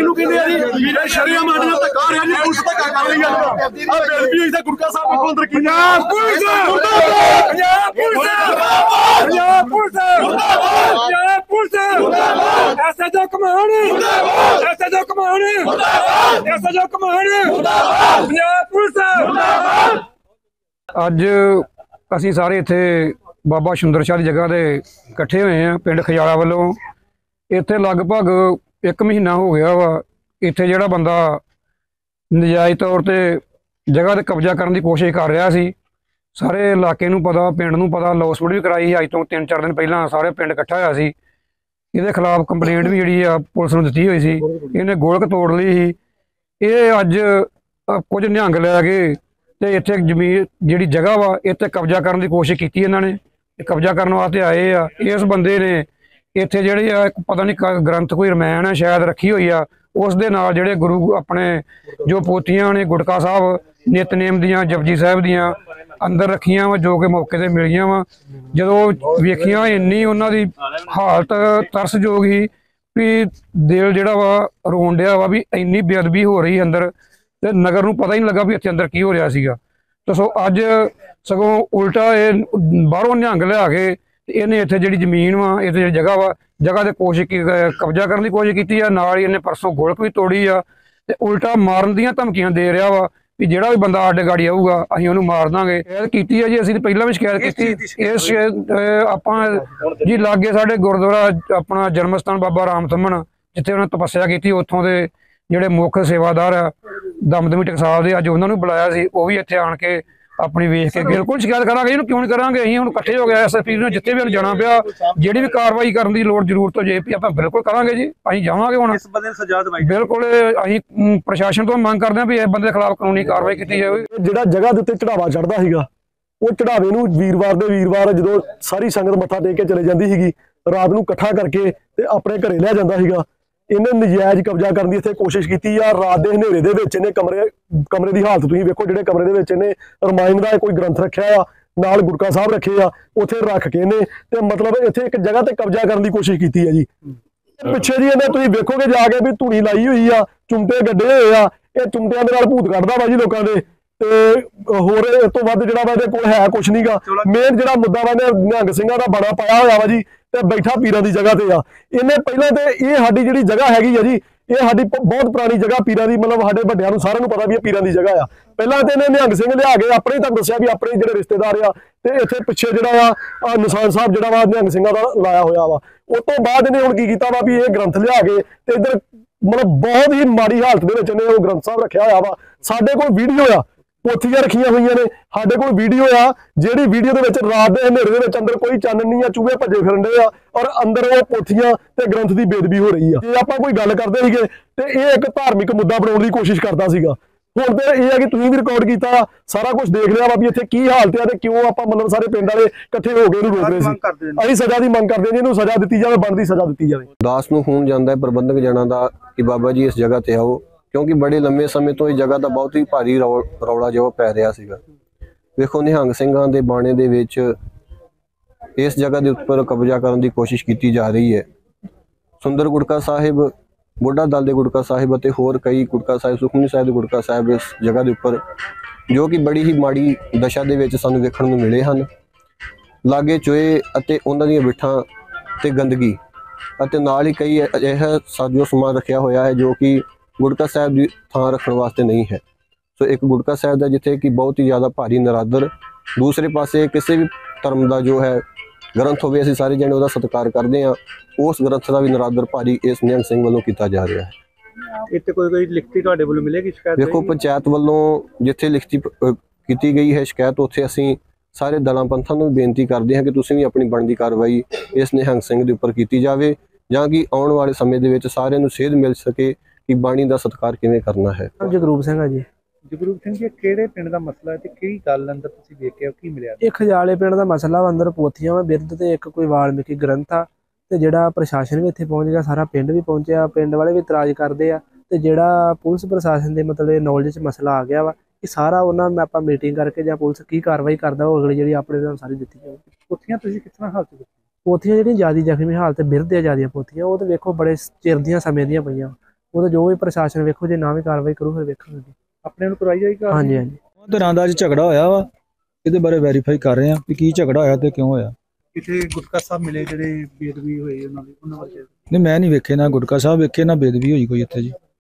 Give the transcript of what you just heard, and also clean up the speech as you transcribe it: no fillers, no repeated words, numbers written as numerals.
ਕਿਹਨੂੰ ਕਹਿੰਦੇ ਆ ਜੀ ਸ਼ਰੀਆ ਮਾਰਨਾ ਧੱਕਾ ਰਿਹਾ ਜੀ ਪੁਲਿਸ ਧੱਕਾ ਕਰ ਰਹੀ ਆ ਬੇਅਦਬੀ ਦਾ ਗੁਰਕਾ ਸਾਹਿਬ ਨੂੰ ਅੰਦਰ ਪੰਜਾਬ ਪੁਲਿਸ ਮੁਰਦਾਬਾਦ ਪੰਜਾਬ ਪੁਲਿਸ ਮੁਰਦਾਬਾਦ ਪੰਜਾਬ ਪੁਲਿਸ ਮੁਰਦਾਬਾਦ ਪੰਜਾਬ ਪੁਲਿਸ ਮੁਰਦਾਬਾਦ ਐਸਐਚਓ ਕਮਾਨ ਮੁਰਦਾਬਾਦ ਐਸਐਚਓ ਕਮਾਨ ਮੁਰਦਾਬਾਦ ਐਸਐਚਓ ਕਮਾਨ ਮੁਰਦਾਬਾਦ ਪੰਜਾਬ ਪੁਲਿਸ ਮੁਰਦਾਬਾਦ। ਅੱਜ ਅਸੀਂ ਸਾਰੇ ਇੱਥੇ ਬਾਬਾ ਸ਼ੁੰਦਰ ਸ਼ਾਹ ਦੀ ਜਗ੍ਹਾ ਤੇ ਇਕੱਠੇ ਹੋਏ ਆ ਪਿੰਡ ਖਜਾਲਾ ਵੱਲੋਂ। ਇੱਥੇ ਲਗਭਗ 1 ਮਹੀਨਾ ਹੋ ਗਿਆ ਵਾ। ਇੱਥੇ ਜਿਹੜਾ ਬੰਦਾ ਨਜਾਇਜ਼ ਤੌਰ ਤੇ ਜਗ੍ਹਾ ਤੇ ਕਬਜ਼ਾ ਕਰਨ ਦੀ ਕੋਸ਼ਿਸ਼ ਕਰ ਰਿਹਾ ਸੀ, ਸਾਰੇ ਇਲਾਕੇ ਨੂੰ ਪਤਾ, ਪਿੰਡ ਨੂੰ ਪਤਾ, ਲੌਸਮੈਂਟ ਵੀ ਕਰਾਈ ਸੀ। ਅੱਜ ਤੋਂ 3-4 ਦਿਨ ਪਹਿਲਾਂ ਸਾਰੇ ਪਿੰਡ ਇਕੱਠਾ ਹੋਇਆ ਸੀ। ਇਹਦੇ ਖਿਲਾਫ ਕੰਪਲੇਂਟ ਵੀ ਜਿਹੜੀ ਆ ਪੁਲਿਸ ਨੂੰ ਦਿੱਤੀ ਹੋਈ ਸੀ। ਇਹਨੇ ਗੋਲਕ ਤੋੜ ਲਈ ਸੀ। ਇਹ ਅੱਜ ਕੁਝ ਨਿਹੰਗ ਲੈ ਕੇ ਤੇ ਇੱਥੇ ਜ਼ਮੀਨ ਜਿਹੜੀ ਜਗ੍ਹਾ ਵਾ ਇੱਥੇ ਕਬਜ਼ਾ ਕਰਨ ਦੀ ਕੋਸ਼ਿਸ਼ ਕੀਤੀ। ਇਹਨਾਂ ਨੇ ਕਬਜ਼ਾ ਕਰਨ ਵਾਸਤੇ ਆਏ ਆ। ਇਸ ਬੰਦੇ ਨੇ ਇੱਥੇ ਜਿਹੜੇ ਆ ਪਤਾ ਨਹੀਂ ਗ੍ਰੰਥ ਕੋਈ ਰਮਾਇਣ ਹੈ ਸ਼ਾਇਦ ਰੱਖੀ ਹੋਈ ਆ, ਉਸ ਦੇ ਨਾਲ ਜਿਹੜੇ ਗੁਰੂ ਆਪਣੇ ਜੋ ਪੋਥੀਆਂ ਨੇ ਗੁਟਕਾ ਸਾਹਿਬ ਨਿਤਨੇਮ ਦੀਆਂ ਜਪਜੀ ਸਾਹਿਬ ਦੀਆਂ ਅੰਦਰ ਰੱਖੀਆਂ ਵਾ, ਜੋ ਕਿ ਮੌਕੇ ਤੇ ਮਿਲੀਆਂ ਵਾ। ਜਦੋਂ ਵੇਖੀਆਂ ਇੰਨੀ ਉਹਨਾਂ ਦੀ ਹਾਲਤ ਤਰਸਯੋਗ ਸੀ ਵੀ ਦਿਲ ਜਿਹੜਾ ਵਾ ਰੋਣ ਡਿਆ ਵਾ ਵੀ ਇੰਨੀ ਬੇਅਦਬੀ ਹੋ ਰਹੀ ਅੰਦਰ, ਤੇ ਨਗਰ ਨੂੰ ਪਤਾ ਹੀ ਨਹੀਂ ਲੱਗਾ ਵੀ ਇੱਥੇ ਅੰਦਰ ਕੀ ਹੋ ਰਿਹਾ ਸੀਗਾ। ਤੇ ਸੋ ਅੱਜ ਸਗੋਂ ਉਲਟਾ ਇਹ ਬਾਹਰੋਂ ਨਿਹੰਗ ਲਿਆ ਕੇ ਇਹਨੇ ਇੱਥੇ ਜਿਹੜੀ ਜ਼ਮੀਨ ਵਾ ਇੱਥੇ ਜਿਹੜੀ ਜਗ੍ਹਾ ਵਾ ਜਗ੍ਹਾ ਤੇ ਕੋਸ਼ਿਸ਼ ਕਬਜ਼ਾ ਕਰਨ ਦੀ ਕੋਸ਼ਿਸ਼ ਕੀਤੀ ਆ। ਨਾਲ ਹੀ ਇਹਨੇ ਪਰਸੋਂ ਗੋਲਕ ਵੀ ਤੋੜੀ ਆ ਤੇ ਉਲਟਾ ਮਾਰਨ ਦੀਆਂ ਧਮਕੀਆਂ ਦੇ ਰਿਹਾ ਵਾ ਵੀ ਜਿਹੜਾ ਵੀ ਬੰਦਾ ਸਾਡੇ ਗਾੜੀ ਆਊਗਾ ਅਸੀਂ ਉਹਨੂੰ ਮਾਰ ਦਾਂਗੇ। ਸ਼ਿਕਾਇਤ ਕੀਤੀ ਆ ਜੀ, ਅਸੀਂ ਪਹਿਲਾਂ ਵੀ ਸ਼ਿਕਾਇਤ ਕੀਤੀ। ਇਸ ਆਪਾਂ ਜੀ ਲਾਗੇ ਸਾਡੇ ਗੁਰਦੁਆਰਾ ਆਪਣਾ ਜਨਮ ਸਥਾਨ ਬਾਬਾ ਰਾਮ ਥੰਮਣ ਜਿੱਥੇ ਉਹਨੇ ਤਪੱਸਿਆ ਕੀਤੀ, ਉੱਥੋਂ ਦੇ ਜਿਹੜੇ ਮੁੱਖ ਸੇਵਾਦਾਰ ਆ ਦਮਦਮੀ ਟਕਸਾਲ ਦੇ, ਅੱਜ ਉਹਨਾਂ ਨੂੰ ਬੁਲਾਇਆ ਸੀ। ਉਹ ਵੀ ਇੱਥੇ ਆਣ ਕੇ ਆਪਣੀ ਵੇਖ ਕੇ ਬਿਲਕੁਲ ਸ਼ਿਕਾਇਤ ਕਰਾਂਗੇ। ਇਹਨੂੰ ਕਿਉਂ ਨਹੀਂ ਕਰਾਂਗੇ? ਅਸੀਂ ਹੁਣ ਇਕੱਠੇ ਹੋ ਗਏ ਐਸਐਸਪੀ ਨੂੰ ਜਿੱਥੇ ਵੀ ਜਾਣਾ ਪਿਆ, ਜਿਹੜੀ ਵੀ ਕਾਰਵਾਈ ਕਰਨ ਦੀ ਲੋੜ ਜ਼ਰੂਰਤ ਹੋ ਜੇ ਆਪਾਂ ਬਿਲਕੁਲ ਕਰਾਂਗੇ ਜੀ। ਅਸੀਂ ਜਾਵਾਂਗੇ ਹੁਣ ਇਸ ਬੰਦੇ ਨੂੰ ਸਜ਼ਾ ਦਿਵਾਈ ਬਿਲਕੁਲ। ਅਸੀਂ ਪ੍ਰਸ਼ਾਸਨ ਤੋਂ ਮੰਗ ਕਰਦੇ ਹਾਂ ਵੀ ਇਸ ਬੰਦੇ ਦੇ ਖਿਲਾਫ ਕਾਨੂੰਨੀ ਕਾਰਵਾਈ ਕੀਤੀ ਜਾਵੇ। ਜਿਹੜਾ ਜਗ੍ਹਾ ਦੇ ਉੱਤੇ ਚੜਾਵਾ ਚੜਦਾ ਸੀਗਾ, ਉਹ ਚੜਾਵੇ ਨੂੰ ਵੀਰਵਾਰ ਜਦੋਂ ਸਾਰੀ ਸੰਗਤ ਮੱਥਾ ਟੇਕ ਕੇ ਚਲੇ ਜਾਂਦੀ ਸੀਗੀ, ਰਾਤ ਨੂੰ ਇਕੱਠਾ ਕਰਕੇ ਤੇ ਆਪਣੇ ਘਰੇ ਲੈ ਜਾਂਦਾ ਸੀਗਾ। ਇਹਨੇ ਨਜਾਇਜ਼ ਕਬਜ਼ਾ ਕਰਨ ਦੀ ਇੱਥੇ ਕੋਸ਼ਿਸ਼ ਕੀਤੀ ਆ। ਰਾਤ ਦੇ ਹਨੇਰੇ ਦੇ ਵਿੱਚ ਇਹਨੇ ਕਮਰੇ ਦੀ ਹਾਲਤ ਤੁਸੀਂ ਵੇਖੋ, ਜਿਹੜੇ ਕਮਰੇ ਦੇ ਵਿੱਚ ਇਹਨੇ ਰਮਾਇਣ ਦਾ ਕੋਈ ਗ੍ਰੰਥ ਰੱਖਿਆ ਆ, ਨਾਲ ਗੁਟਕਾ ਸਾਹਿਬ ਰੱਖੇ ਆ, ਉੱਥੇ ਰੱਖ ਕੇ ਇਹਨੇ ਤੇ ਮਤਲਬ ਇੱਥੇ ਇੱਕ ਜਗ੍ਹਾ ਤੇ ਕਬਜ਼ਾ ਕਰਨ ਦੀ ਕੋਸ਼ਿਸ਼ ਕੀਤੀ ਹੈ ਜੀ। ਪਿੱਛੇ ਜੀ ਇਹਨੇ ਤੁਸੀਂ ਵੇਖੋਗੇ ਜਾ ਕੇ ਵੀ ਧੂਣੀ ਲਾਈ ਹੋਈ ਆ, ਚੁੰਮਟੇ ਗੱਡੇ ਹੋਏ ਆ। ਇਹ ਚੁੰਮਟਿਆਂ ਦੇ ਨਾਲ ਭੂਤ ਕੱਢਦਾ ਵਾ ਜੀ ਲੋਕਾਂ ਦੇ। ਤੇ ਹੋਰ ਇਸ ਤੋਂ ਵੱਧ ਜਿਹੜਾ ਵਾ ਇਹਦੇ ਕੋਲ ਹੈ ਕੁਛ ਨਹੀਂਗਾ। ਮੇਨ ਜਿਹੜਾ ਮੁੱਦਾ ਵਾ ਇਹਨੇ ਨਿਹੰਗ ਸਿੰਘਾਂ ਦਾ ਬੜਾ ਪਾਇਆ ਹੋਇਆ ਵਾ ਜੀ, ਤੇ ਬੈਠਾ ਪੀਰਾਂ ਦੀ ਜਗ੍ਹਾ ਤੇ ਆ। ਇਹਨੇ ਪਹਿਲਾਂ ਤੇ ਇਹ ਸਾਡੀ ਜਿਹੜੀ ਜਗ੍ਹਾ ਹੈਗੀ ਆ ਜੀ, ਇਹ ਸਾਡੀ ਬਹੁਤ ਪੁਰਾਣੀ ਜਗ੍ਹਾ ਪੀਰਾਂ ਦੀ, ਮਤਲਬ ਸਾਡੇ ਵੱਡਿਆਂ ਨੂੰ ਸਾਰਿਆਂ ਨੂੰ ਪਤਾ ਵੀ ਇਹ ਪੀਰਾਂ ਦੀ ਜਗ੍ਹਾ ਆ। ਪਹਿਲਾਂ ਤੇ ਇਹਨੇ ਨਿਹੰਗ ਸਿੰਘ ਲਿਆ ਕੇ ਆਪਣੇ ਤੁਹਾਨੂੰ ਦੱਸਿਆ ਵੀ ਆਪਣੇ ਜਿਹੜੇ ਰਿਸ਼ਤੇਦਾਰ ਆ, ਤੇ ਇੱਥੇ ਪਿੱਛੇ ਜਿਹੜਾ ਆ ਨਿਸ਼ਾਨ ਸਾਹਿਬ ਜਿਹੜਾ ਵਾ ਨਿਹੰਗ ਸਿੰਘਾਂ ਦਾ ਲਾਇਆ ਹੋਇਆ ਵਾ। ਉਸ ਤੋਂ ਬਾਅਦ ਇਹਨੇ ਹੁਣ ਕੀ ਕੀਤਾ ਵਾ ਵੀ ਇਹ ਗ੍ਰੰਥ ਲਿਆ ਕੇ ਤੇ ਇੱਧਰ ਮਤਲਬ ਬਹੁਤ ਹੀ ਮਾੜੀ ਹਾਲਤ ਦੇ ਵਿੱਚ ਇਹਨੇ ਉਹ ਗ੍ਰੰਥ ਸਾਹਿਬ ਰੱਖਿਆ ਹੋਇਆ ਵਾ। ਸਾਡੇ ਕੋਲ ਵੀਡੀਓ ਆ, ਪੋਥੀਆਂ ਰੱਖੀਆਂ ਹੋਈਆਂ ਨੇ, ਸਾਡੇ ਕੋਲ ਵੀਡੀਓ ਆ, ਜਿਹੜੀ ਵੀਡੀਓ ਦੇ ਵਿੱਚ ਰਾਤ ਦੇ ਹਨੇਰੇ ਦੇ ਵਿੱਚ ਅੰਦਰ ਕੋਈ ਚਾਨਣ ਨਹੀਂ ਆ, ਚੂਹੇ ਭੱਜੇ ਫਿਰਨ ਦੇ ਆ, ਔਰ ਅੰਦਰ ਉਹ ਪੋਥੀਆਂ ਤੇ ਗ੍ਰੰਥ ਦੀ ਬੇਦਬੀ ਹੋ ਰਹੀ ਆ। ਜੇ ਆਪਾਂ ਕੋਈ ਗੱਲ ਕਰਦੇ ਸੀਗੇ ਤੇ ਇਹ ਇੱਕ ਧਾਰਮਿਕ ਮੁੱਦਾ ਬਣਾਉਣ ਦੀ ਕੋਸ਼ਿਸ਼ ਕਰਦਾ ਸੀਗਾ। ਹੁਣ ਤੇ ਇਹ ਆ ਕਿ ਤੁਸੀਂ ਵੀ ਰਿਕਾਰਡ ਕੀਤਾ, ਸਾਰਾ ਕੁਝ ਦੇਖ ਲਿਆ ਵਾ ਵੀ ਇੱਥੇ ਕੀ ਹਾਲਤ ਆ ਤੇ ਕਿਉਂ ਆਪਾਂ ਮਤਲਬ ਸਾਰੇ ਪਿੰਡ ਵਾਲੇ ਇਕੱਠੇ ਹੋ ਕੇ ਇਹਨੂੰ ਰੋਕ ਰਹੇ ਸੀ। ਅਸੀਂ ਸਜ਼ਾ ਦੀ ਮੰਗ ਕਰਦੇ ਹਾਂ, ਇਹਨੂੰ ਸਜ਼ਾ ਦਿੱਤੀ ਜਾਵੇ, ਬਣਦੀ ਸਜ਼ਾ ਦਿੱਤੀ ਜਾਵੇ। ਦਾਸ ਨੂੰ ਫੋਨ ਜਾਂਦਾ ਹੈ ਪ੍ਰਬੰਧਕ ਜਨਾਂ ਦਾ ਕਿ ਬਾਬਾ ਜੀ ਇਸ ਜਗ੍ਹਾ ਤੇ ਆਓ, ਕਿਉਂਕਿ ਬੜੇ ਲੰਮੇ ਸਮੇਂ ਤੋਂ ਇਹ ਜਗ੍ਹਾ ਦਾ ਬਹੁਤ ਹੀ ਭਾਰੀ ਰੌਲਾ ਜਿਹਾ ਪੈ ਰਿਹਾ ਸੀਗਾ। ਵੇਖੋ ਨਿਹੰਗ ਸਿੰਘਾਂ ਦੇ ਬਾਣੇ ਦੇ ਵਿੱਚ ਇਸ ਜਗ੍ਹਾ ਦੇ ਉੱਪਰ ਕਬਜ਼ਾ ਕਰਨ ਦੀ ਕੋਸ਼ਿਸ਼ ਕੀਤੀ ਜਾ ਰਹੀ ਹੈ। ਸੁੰਦਰ ਗੁਟਕਾ ਸਾਹਿਬ, ਬੁੱਢਾ ਦਲ ਦੇ ਗੁਟਕਾ ਸਾਹਿਬ ਅਤੇ ਹੋਰ ਕਈ ਗੁਟਕਾ ਸਾਹਿਬ, ਸੁਖਮਨੀ ਸਾਹਿਬ ਦੇ ਗੁਟਕਾ ਸਾਹਿਬ ਇਸ ਜਗ੍ਹਾ ਦੇ ਉੱਪਰ ਜੋ ਕਿ ਬੜੀ ਹੀ ਮਾੜੀ ਦਸ਼ਾ ਦੇ ਵਿੱਚ ਸਾਨੂੰ ਵੇਖਣ ਨੂੰ ਮਿਲੇ ਹਨ। ਲਾਗੇ ਚੋਏ ਅਤੇ ਉਹਨਾਂ ਦੀਆਂ ਬਿੱਠਾਂ ਤੇ ਗੰਦਗੀ ਅਤੇ ਨਾਲ ਹੀ ਕਈ ਅਜਿਹਾ ਸਾਜੋ ਸਮਾਨ ਰੱਖਿਆ ਹੋਇਆ ਹੈ ਜੋ ਕਿ ਗੁਟਕਾ ਸਾਹਿਬ ਦੀ ਥਾਂ ਰੱਖਣ ਵਾਸਤੇ ਨਹੀਂ ਹੈ। ਸੋ ਇੱਕ ਗੁਟਕਾ ਸਾਹਿਬ ਦਾ ਜਿੱਥੇ ਕਿ ਬਹੁਤ ਹੀ ਜ਼ਿਆਦਾ ਭਾਰੀ ਨਰਾਦਰ, ਦੂਸਰੇ ਪਾਸੇ ਕਿਸੇ ਵੀ ਧਰਮ ਦਾ ਜੋ ਹੈ ਗ੍ਰੰਥ ਹੋਵੇ, ਅਸੀਂ ਸਾਰੇ ਜਣੇ ਉਹਦਾ ਸਤਿਕਾਰ ਕਰਦੇ ਹਾਂ, ਉਸ ਗ੍ਰੰਥ ਦਾ ਵੀ ਨਰਾਦਰ ਭਾਰੀ ਇਸ ਨਿਹੰਗ ਸਿੰਘ ਵੱਲੋਂ ਕੀਤਾ ਜਾ ਰਿਹਾ ਹੈ। ਇੱਥੇ ਕੋਈ ਲਿਖਤੀ ਤੁਹਾਡੇ ਵੱਲੋਂ ਮਿਲੇਗੀ ਸ਼ਿਕਾਇਤ? ਦੇਖੋ ਪੰਚਾਇਤ ਵੱਲੋਂ ਜਿੱਥੇ ਲਿਖਤੀ ਕੀਤੀ ਗਈ ਹੈ ਸ਼ਿਕਾਇਤ, ਉੱਥੇ ਅਸੀਂ ਸਾਰੇ ਦਲਾਂ ਪੰਥਾਂ ਨੂੰ ਬੇਨਤੀ ਕਰਦੇ ਹਾਂ ਕਿ ਤੁਸੀਂ ਵੀ ਆਪਣੀ ਬਣਦੀ ਕਾਰਵਾਈ ਇਸ ਨਿਹੰਗ ਸਿੰਘ ਦੇ ਉੱਪਰ ਕੀਤੀ ਜਾਵੇ, ਜਾਂ ਕਿ ਆਉਣ ਵਾਲੇ ਸਮੇਂ ਦੇ ਵਿੱਚ ਸਾਰਿਆਂ ਨੂੰ ਸੇਧ ਮਿਲ ਸਕੇ ਕਿ ਬਾਣੀ ਦਾ ਸਤਿਕਾਰ ਕਿਵੇਂ ਕਰਨਾ ਹੈ। ਜਗਰੂਪ ਸਿੰਘ ਆ ਜੀ। ਜਗਰੂਪ ਸਿੰਘ ਜੀ, ਕਿਹੜੇ ਪਿੰਡ ਦਾ ਮਸਲਾ ਹੈ ਤੇ ਕਿਹੜੀ ਗੱਲ ਅੰਦਰ ਤੁਸੀਂ ਵੇਖਿਆ, ਕੀ ਮਿਲਿਆ? ਇਹ ਖਜਾਲੇ ਪਿੰਡ ਦਾ ਮਸਲਾ ਵਾ, ਅੰਦਰ ਪੋਥੀਆਂ ਵਾ ਬਿਰਧ ਤੇ ਇੱਕ ਕੋਈ ਵਾਲਮੀਕੀ ਗ੍ਰੰਥ ਆ, ਤੇ ਜਿਹੜਾ ਪ੍ਰਸ਼ਾਸਨ ਵੀ ਇੱਥੇ ਪਹੁੰਚ ਗਿਆ, ਸਾਰਾ ਪਿੰਡ ਵੀ ਪਹੁੰਚਿਆ, ਪਿੰਡ ਵਾਲੇ ਵੀ ਇਤਰਾਜ਼ ਕਰਦੇ ਆ, ਤੇ ਜਿਹੜਾ ਪੁਲਿਸ ਪ੍ਰਸ਼ਾਸਨ ਦੇ ਮਤਲਬ ਨੌਲੇਜ 'ਚ ਮਸਲਾ ਆ ਗਿਆ ਵਾ, ਇਹ ਸਾਰਾ ਉਹਨਾਂ ਨਾਲ ਆਪਾਂ ਮੀਟਿੰਗ ਕਰਕੇ ਜਾਂ ਪੁਲਿਸ ਕੀ ਕਾਰਵਾਈ ਕਰਦਾ ਉਹ ਅਗਲੀ ਜਿਹੜੀ ਆਪਣੇ ਨਾਲ ਸਾਰੀ ਦਿੱਤੀ ਜਾਊਗੀ। ਪੋਥੀਆਂ ਤੁਸੀਂ ਕਿਸ ਤਰ੍ਹਾਂ ਹਾਲਤ ਪੋਥੀਆਂ ਜਿਹੜੀਆਂ ਜ਼ਿਆਦਾ ਜ਼ਖਮੀ ਹਾਲਤ ਬਿਰਧ ਆ ਜ਼ਿਆਦੀਆਂ ਪੋਥੀਆਂ, ਉਹ ਤਾਂ ਵੇਖੋ ਬੜੇ ਚਿਰ ਦੀਆਂ ਸਮੇਂ ਦੀਆਂ ਪਈਆਂ, ਉਹ ਤਾਂ ਜੋ ਵੀ ਪ੍ਰਸ਼ਾਸਨ ਵੇਖੋ, ਜੇ ਨਾ ਵੀ ਕਾਰਵਾਈ ਕਰੂ ਫਿਰ ਵੇਖਾਂਗੇ। ਆਪਣੇ ਨੂੰ ਕਰਵਾਈ ਜਾਏਗੀ? ਹਾਂਜੀ ਹਾਂਜੀ। ਧਿਰਾਂ ਦਾ ਅੱਜ ਝਗੜਾ ਹੋਇਆ ਵਾ, ਇਹਦੇ ਬਾਰੇ ਵੈਰੀਫਾਈ ਕਰ ਰਹੇ ਆ ਕਿ ਕੀ ਝਗੜਾ ਹੋਇਆ ਤੇ ਕਿਉਂ ਹੋਇਆ। ਕਿਤੇ ਗੁਟਕਾ ਸਾਹਿਬ ਮਿਲੇ ਜਿਹੜੇ ਬੇਦਬੀ ਹੋਈ ਉਹਨਾਂ ਬਾਰੇ? ਨਹੀਂ, ਮੈਂ ਨਹੀਂ ਵੇਖੇ, ਨਾ ਗੁਟਕਾ ਸਾਹਿਬ ਵੇਖੇ, ਨਾ ਬੇਦਬੀ ਹੋਈ ਕੋਈ ਇੱਥੇ ਜੀ।